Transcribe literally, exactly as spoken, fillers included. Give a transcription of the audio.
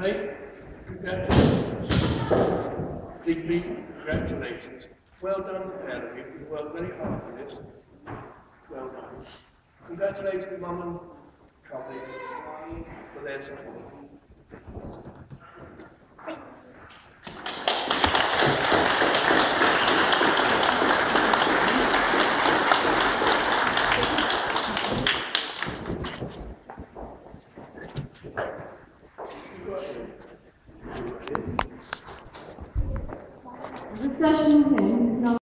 Anthony, congratulations. Digby, congratulations. Well done, the pair of you. You worked very hard for this. Well done. Congratulations, Mum and Coffee, for their support. The session hymn is now